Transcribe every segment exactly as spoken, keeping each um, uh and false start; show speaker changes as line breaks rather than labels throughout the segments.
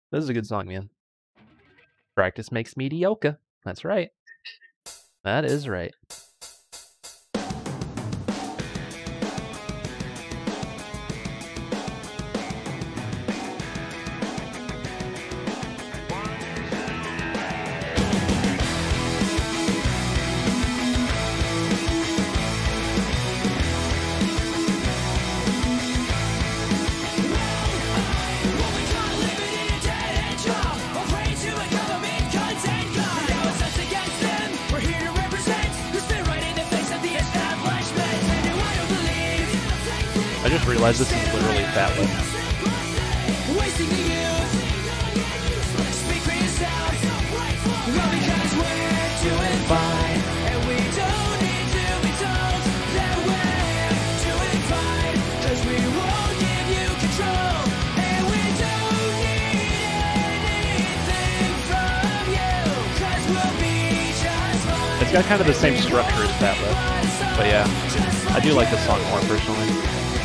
This is a good song, man. Practice makes mediocre. That's right. That is right. I just realized this is literally Fat Lip. It's got kind of the same structure as Fat Lip, but yeah, I do like this song more personally.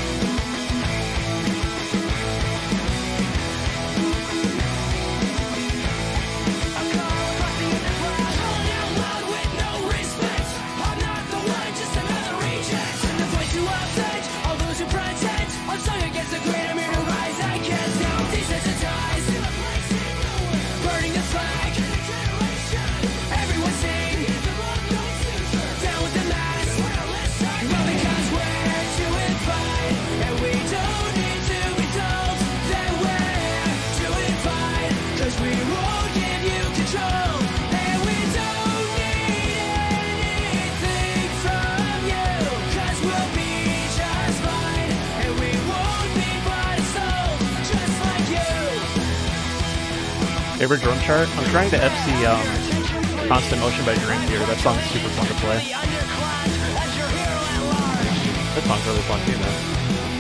Favorite drum chart? I'm trying to F C um, Constant Motion by Dream Theater. That song's super fun to play. That song's really fun too, man.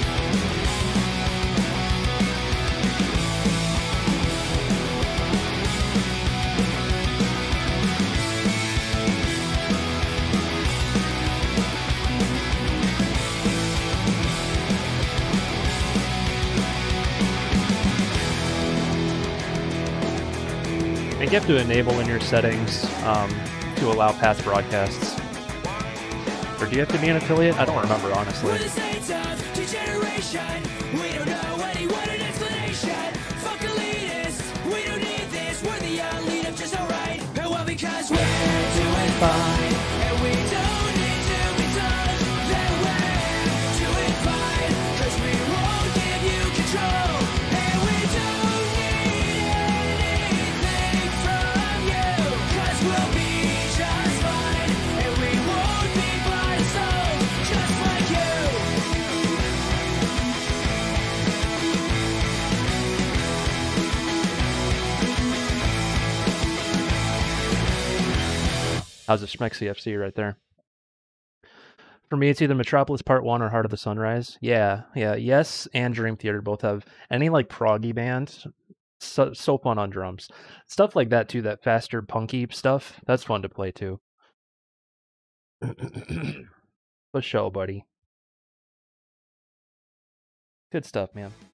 I think you have to enable in your settings um, to allow past broadcasts. Or do you have to be an affiliate? I don't remember, honestly. How's a Schmexy F C right there? For me, it's either Metropolis Part one or Heart of the Sunrise. Yeah, yeah, Yes, and Dream Theater both have any like proggy band. So, so fun on drums. Stuff like that too, that faster punky stuff. That's fun to play too. For show, buddy. Good stuff, man.